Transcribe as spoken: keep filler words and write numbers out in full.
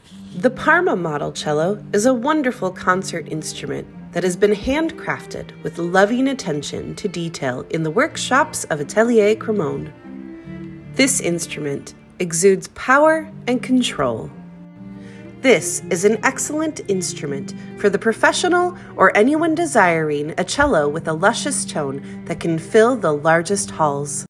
The Parma Model Cello is a wonderful concert instrument that has been handcrafted with loving attention to detail in the workshops of Atelier Cremone. This instrument exudes power and control. This is an excellent instrument for the professional or anyone desiring a cello with a luscious tone that can fill the largest halls.